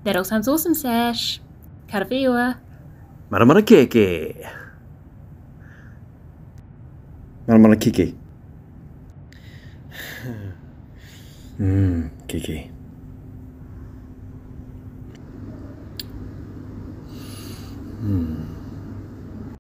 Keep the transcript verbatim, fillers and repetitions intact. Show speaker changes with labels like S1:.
S1: That all sounds awesome, Sash. Karawhiua
S2: Marama keke. Marama keke. Mmm, keke. Mmm.